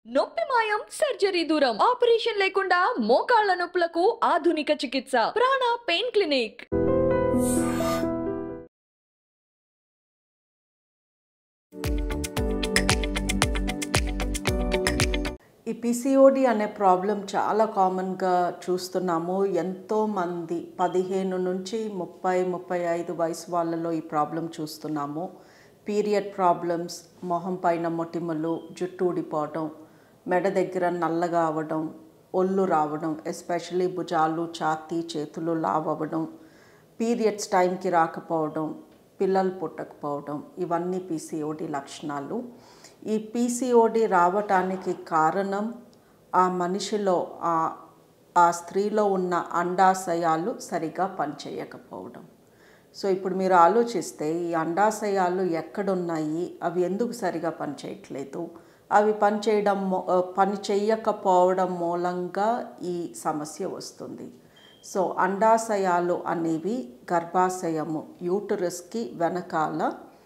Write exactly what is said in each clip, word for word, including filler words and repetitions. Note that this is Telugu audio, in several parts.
నొప్పి మాయం సర్జరీ దూరం ఆపరేషన్ లేకుండా మోకాళ్ల నొప్పులకు ఆధునిక చికిత్స ప్రాణ పెయిన్ క్లినిక్. ఈ పీసీఓడి అనే ప్రాబ్లం చాలా కామన్గా చూస్తున్నాము. ఎంతోమంది పదిహేను నుంచి ముప్పై ముప్పై ఐదు వయసు వాళ్ళలో ఈ ప్రాబ్లం చూస్తున్నాము. పీరియడ్ ప్రాబ్లమ్స్, మొహం పైన మొటిమలు, జుట్టు ఊడిపోవడం, మెడ దగ్గర నల్లగా అవ్వడం, ఒళ్ళు రావడం, ఎస్పెషలీ భుజాలు, ఛాతీ, చేతులు లావ్ అవ్వడం, పీరియడ్స్ టైంకి రాకపోవడం, పిల్లలు పుట్టకపోవడం, ఇవన్నీ పీసీఓడి లక్షణాలు. ఈ పీసీఓడి రావటానికి కారణం ఆ మనిషిలో ఆ ఆ స్త్రీలో ఉన్న అండాశయాలు సరిగా పనిచేయకపోవడం. సో ఇప్పుడు మీరు ఆలోచిస్తే ఈ అండాశయాలు ఎక్కడున్నాయి, అవి ఎందుకు సరిగా పనిచేయట్లేదు, అవి పనిచేయడం పని చేయకపోవడం మూలంగా ఈ సమస్య వస్తుంది. సో అండాశయాలు అనేవి గర్భాశయము యూటరస్కి వెనకాల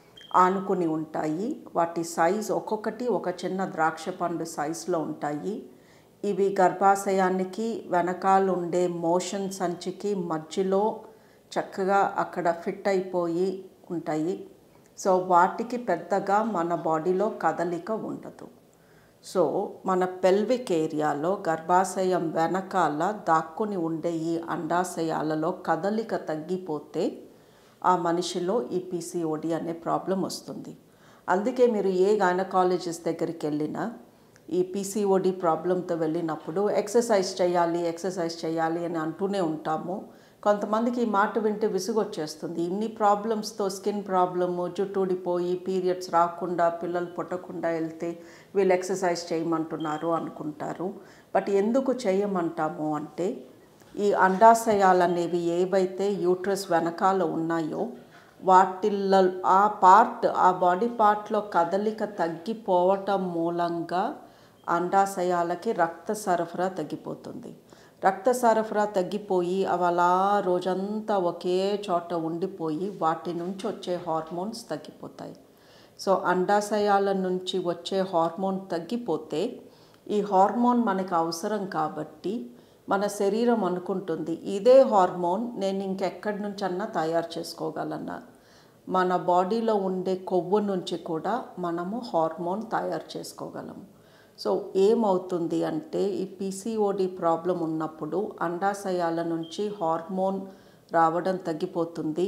ఆనుకుని ఉంటాయి. వాటి సైజ్ ఒక్కొక్కటి ఒక చిన్న ద్రాక్ష పండు సైజులో ఉంటాయి. ఇవి గర్భాశయానికి వెనకాల ఉండే మోషన్ సంచికి మధ్యలో చక్కగా అక్కడ ఫిట్ అయిపోయి ఉంటాయి. సో వాటికి పెద్దగా మన బాడీలో కదలిక ఉండదు. సో మన పెల్విక్ ఏరియాలో గర్భాశయం వెనకాల దాక్కుని ఉండే ఈ అండాశయాలలో కదలిక తగ్గిపోతే ఆ మనిషిలో ఈ పీసీఓడి అనే ప్రాబ్లం వస్తుంది. అందుకే మీరు ఏ గైనకాలజిస్ట్ దగ్గరికి వెళ్ళినా ఈ పీసీఓడి ప్రాబ్లంతో వెళ్ళినప్పుడు ఎక్సర్సైజ్ చేయాలి ఎక్సర్సైజ్ చేయాలి అని అంటూనే ఉంటాము. కొంతమందికి ఈ మాట వింటే విసుగొచ్చేస్తుంది. ఇన్ని ప్రాబ్లమ్స్తో స్కిన్ ప్రాబ్లము, జుట్టు ఊడిపోయి పీరియడ్స్ రాకుండా పిల్లలు పుట్టకుండా వెళ్తే వీళ్ళు ఎక్సర్సైజ్ చేయమంటున్నారు అనుకుంటారు. బట్ ఎందుకు చేయమంటాము అంటే ఈ అండాశయాలు అనేవి ఏవైతే యూట్రస్ వెనకాల ఉన్నాయో వాటిల్లో ఆ పార్ట్ ఆ బాడీ పార్ట్లో కదలిక తగ్గిపోవటం మూలంగా అండాశయాలకి రక్త సరఫరా తగ్గిపోతుంది. రక్త సరఫరా తగ్గిపోయి అవి అలా రోజంతా ఒకే చోట ఉండిపోయి వాటి నుంచి వచ్చే హార్మోన్స్ తగ్గిపోతాయి. సో అండాశయాల నుంచి వచ్చే హార్మోన్ తగ్గిపోతే ఈ హార్మోన్ మనకు అవసరం కాబట్టి మన శరీరం అనుకుంటుంది ఇదే హార్మోన్ నేను ఇంకెక్కడి నుంచి అన్నా తయారు చేసుకోగలన్నా. మన బాడీలో ఉండే కొవ్వు నుంచి కూడా మనము హార్మోన్ తయారు చేసుకోగలము. సో ఏమవుతుంది అంటే ఈ పీసీఓడి ప్రాబ్లం ఉన్నప్పుడు అండాశయాల నుంచి హార్మోన్ రావడం తగ్గిపోతుంది.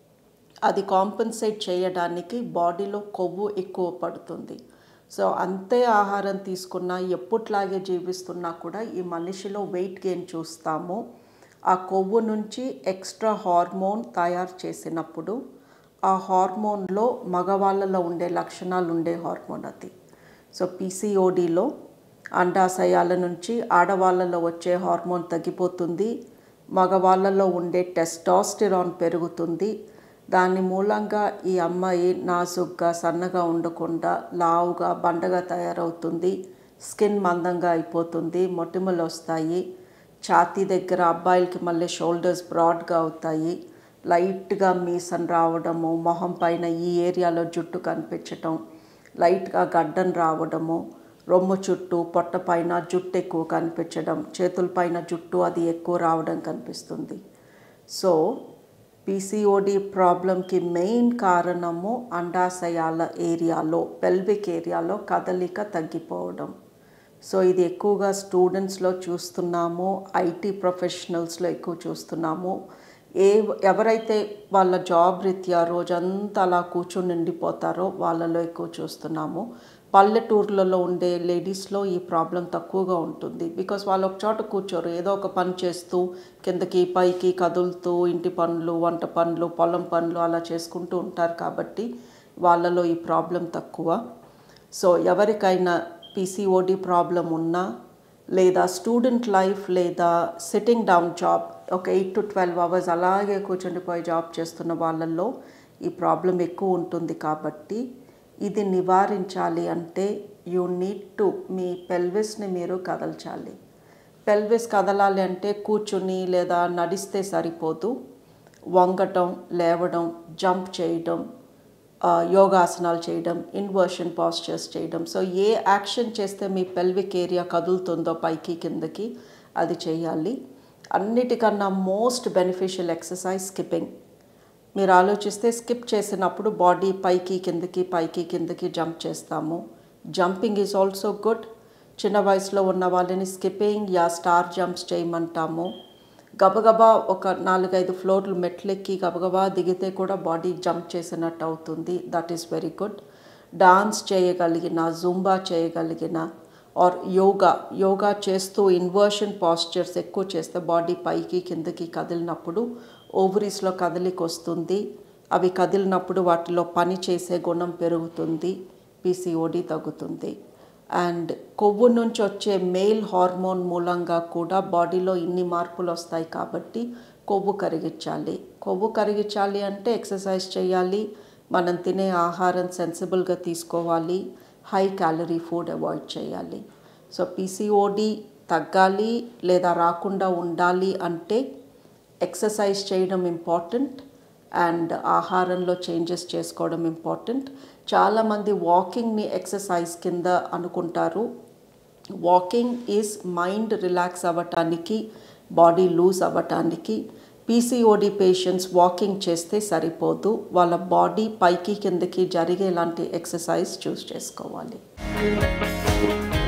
అది కాంపెన్సేట్ చేయడానికి బాడీలో కొవ్వు ఎక్కువ పడుతుంది. సో అంతే ఆహారం తీసుకున్నా ఎప్పట్లాగే జీవిస్తున్నా కూడా ఈ మనిషిలో వెయిట్ గెయిన్ చూస్తాము. ఆ కొవ్వు నుంచి ఎక్స్ట్రా హార్మోన్ తయారు చేసినప్పుడు ఆ హార్మోన్లో మగవాళ్ళలో ఉండే లక్షణాలు ఉండే హార్మోన్ అది. సో పీసీఓడిలో అండాశయాల నుంచి ఆడవాళ్ళలో వచ్చే హార్మోన్ తగ్గిపోతుంది. మగవాళ్ళలో ఉండే టెస్టోస్టెరాన్ పెరుగుతుంది. దాని మూలంగా ఈ అమ్మాయి నాజుగ్గా సన్నగా ఉండకుండా లావుగా బండగా తయారవుతుంది. స్కిన్ మందంగా అయిపోతుంది. మొటిమలు వస్తాయి. ఛాతీ దగ్గర అబ్బాయిలకి మళ్ళీ షోల్డర్స్ బ్రాడ్గా అవుతాయి. లైట్గా మీసం రావడము, మొహం పైన ఈ ఏరియాలో జుట్టు కనిపించటం, లైట్గా గడ్డం రావడము, రొమ్ము చుట్టూ పొట్ట పైన జుట్టు ఎక్కువ కనిపించడం, చేతుల పైన జుట్టు అది ఎక్కువ రావడం కనిపిస్తుంది. సో పీసీఓడి ప్రాబ్లంకి మెయిన్ కారణము అండాశయాల ఏరియాలో పెల్విక్ ఏరియాలో కదలిక తగ్గిపోవడం. సో ఇది ఎక్కువగా స్టూడెంట్స్లో చూస్తున్నాము, ఐటీ ప్రొఫెషనల్స్లో ఎక్కువ చూస్తున్నాము. ఏ ఎవరైతే వాళ్ళ జాబ్ రీత్యా రోజంతా అలా కూర్చొని నిండిపోతారో వాళ్ళలో ఎక్కువ చూస్తున్నాము. పల్లెటూర్లలో ఉండే లేడీస్లో ఈ ప్రాబ్లం తక్కువగా ఉంటుంది. బికాస్ వాళ్ళు ఒక చోట కూర్చోరు, ఏదో ఒక పని చేస్తూ కిందకి పైకి కదులుతూ ఇంటి పనులు, వంట పనులు, పొలం పనులు అలా చేసుకుంటూ ఉంటారు కాబట్టి వాళ్ళలో ఈ ప్రాబ్లం తక్కువ. సో ఎవరికైనా పీసీఓడి ప్రాబ్లం ఉన్నా లేదా స్టూడెంట్ లైఫ్ లేదా సిట్టింగ్ డౌన్ జాబ్ ఒక ఎయిట్ టు ట్వెల్వ్ అవర్స్ అలాగే కూర్చుండిపోయి జాబ్ చేస్తున్న వాళ్ళల్లో ఈ ప్రాబ్లం ఎక్కువ ఉంటుంది. కాబట్టి ఇది నివారించాలి అంటే యూ నీడ్ టు మీ పెల్విస్ని మీరు కదల్చాలి. పెల్విస్ కదలాలి అంటే కూర్చుని లేదా నడిస్తే సరిపోదు. వంగటం, లేవడం, జంప్ చేయడం, యోగాసనాలు చేయడం, ఇన్వర్షన్ పాస్చర్స్ చేయడం. సో ఏ యాక్షన్ చేస్తే మీ పెల్విక్ ఏరియా కదులుతుందో పైకి కిందకి అది చేయాలి. అన్నిటికన్నా మోస్ట్ బెనిఫిషియల్ ఎక్సర్సైజ్ స్కిప్పింగ్. మీరు ఆలోచిస్తే స్కిప్ చేసినప్పుడు బాడీ పైకి కిందకి పైకి కిందకి జంప్ చేస్తాము. Jumping is also good. చిన్న వయసులో ఉన్న వాళ్ళని స్కిప్పింగ్ యా స్టార్ జంప్స్ చేయమంటాము. గబగబా ఒక నాలుగైదు ఫ్లోర్లు మెట్లెక్కి గబగబా దిగితే కూడా బాడీ జంప్ చేసినట్టు అవుతుంది. That is very good. Dance చేయగలిగిన, జుంబా చేయగలిగిన ఆర్ యోగా యోగా చేస్తూ ఇన్వర్షన్ పాస్చర్స్ ఎక్కువ చేస్తే బాడీ పైకి కిందకి కదిలినప్పుడు ఓవరీస్లో కదలిక వస్తుంది. అవి కదిలినప్పుడు వాటిలో పని చేసే గుణం పెరుగుతుంది. పీసీఓడి తగ్గుతుంది. అండ్ కొవ్వు నుంచి వచ్చే మేల్ హార్మోన్ మూలంగా కూడా బాడీలో ఇన్ని మార్పులు వస్తాయి కాబట్టి కొవ్వు కరిగించాలి. కొవ్వు కరిగించాలి అంటే ఎక్సర్సైజ్ చేయాలి, మనం తినే ఆహారం సెన్సిబుల్గా తీసుకోవాలి, హై క్యాలరీ ఫుడ్ అవాయిడ్ చేయాలి. సో పీసీఓడి తగ్గాలి లేదా రాకుండా ఉండాలి అంటే ఎక్సర్సైజ్ చేయడం ఇంపార్టెంట్ అండ్ ఆహారంలో చేంజెస్ చేసుకోవడం ఇంపార్టెంట్. చాలామంది వాకింగ్ని ఎక్సర్సైజ్ కింద అనుకుంటారు. వాకింగ్ ఈజ్ మైండ్ రిలాక్స్ అవ్వటానికి, బాడీ లూజ్ అవ్వటానికి. పీసీఓడి పేషెంట్స్ వాకింగ్ చేస్తే సరిపోదు, వాళ్ళ బాడీ పైకి కిందకి జరిగేలాంటి ఎక్సర్సైజ్ చూస్ చేసుకోవాలి.